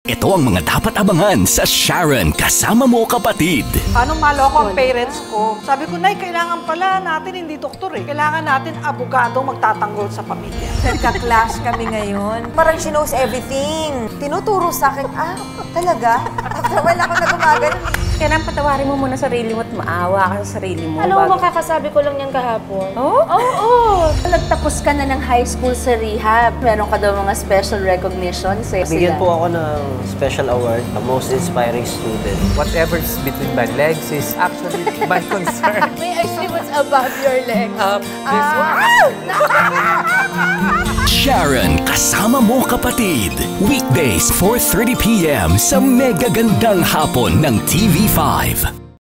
Ito ang mga dapat abangan sa Sharon Kasama Mo Kapatid. Anong maloko ang parents ko? Sabi ko, Nay, kailangan pala natin hindi doktor eh. Kailangan natin abogadong magtatanggol sa pamilya. Nagka-clash kami ngayon. Parang she knows everything. Tinuturo sa akin, talaga? After while ako nagumagano. Kailangan patawarin mo muna sarili mo at maawa ka sa sarili mo. Alam mo, makakasabi ko lang yan kahapon. Oh? Oo! Nagtapos ka na ng high school sa rehab. Meron ka daw mga special recognitions. Bigyan po ako ng special award, the most inspiring student. Whatever's between my legs is actually my concern. May I see what's above your legs? This one. Sharon Kasama Mo Kapatid. Weekdays 4:30 p.m. sa Mega Gandang Hapon ng TV5.